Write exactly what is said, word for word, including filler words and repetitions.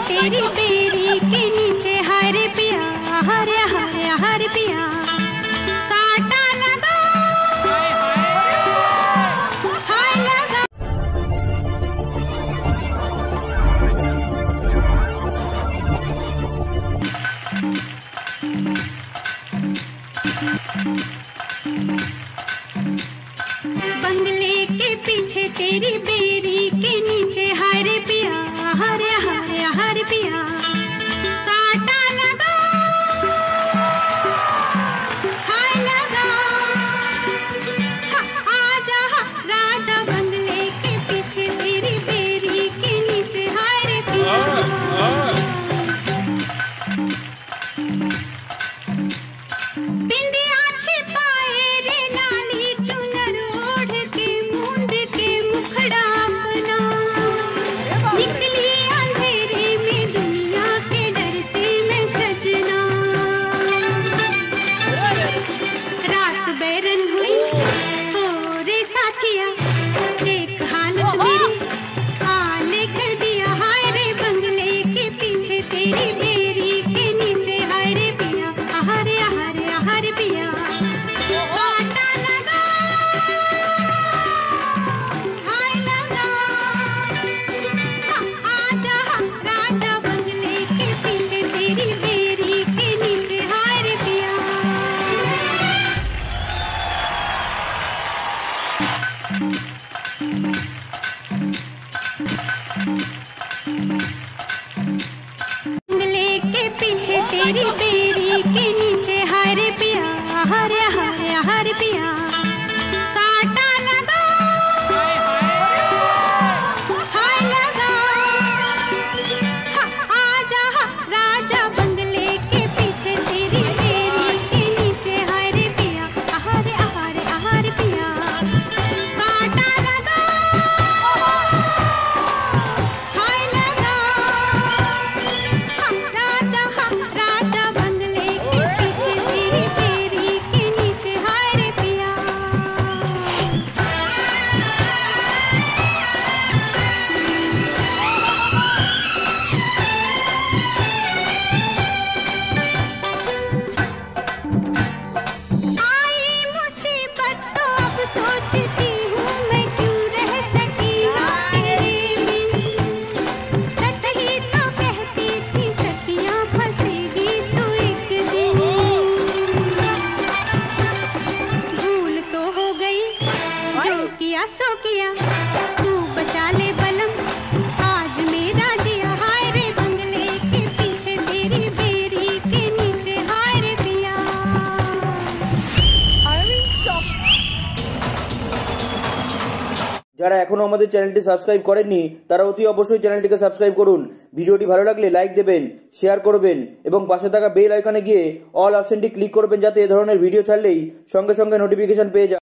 तेरी बेरी के नीचे हरे पिया हरे हरे हरे पिया काटा लगा हाय लगा। बंगले के पीछे तेरी बेरी के नीचे हरे पिया हरे हरे हरे पिया काटा लगा हाय लगा। आजा राजा बंगले के पीछे तेरी बेरी के नीचे हरे पिया बिंदिया छिपाए रे लाली चुनर ओढ़ के मूंद के मुखड़ा अपना निकली अंधेरे में दुनिया के डर से मैं सजना। रात बैरन हुई हो रे साथिया देख हालत मेरी हाले कर दिया हाय रे बंगले के पीछे तेरी बेरी के नीचे हाय रे पिया हरे हरे हरे पिया काटा लगा हाय लगा। आजा राजा बंगले के पीछे तेरी बेरी के नीचे हाय रे पिया। बंगले के पीछे तेरी बेरी के नीचे हरे पिया हरे हरे हरे पिया काटा लगा हाय लगा। आजा राजा बंगले के पीछे तेरी बेरी के नीचे हरे पिया हरे हरे हरे पिया काटा लगा हाय लगा। राजा राजा बंगले के पीछे तेरी बेरी के नीचे हाय रे पिया। आई मुसीबत तो अब सोचती हूँ मैं क्यों रह सकी तेरे बिन। सच ही तो कहती थी सखियाँ फंसेगी तू एक दिन। भूल तो हो गई जो किया सो किया तू बचा ले बलम आज मेरा जिया हाय रे बंगले के पीछे तेरी बेरी के नीचे हाय रे पिया। যারা এখনো আমাদের চ্যানেলটি সাবস্ক্রাইব করেননি তারা অতি অবশ্যই চ্যানেলটিকে সাবস্ক্রাইব করুন। ভিডিওটি ভালো লাগলে লাইক দেবেন, শেয়ার করবেন এবং পাশে থাকা বেল আইকনে গিয়ে অল অপশনটি ক্লিক করবেন যাতে এই ধরনের ভিডিও ছাড়লেই সঙ্গে সঙ্গে নোটিফিকেশন পেয়ে যান।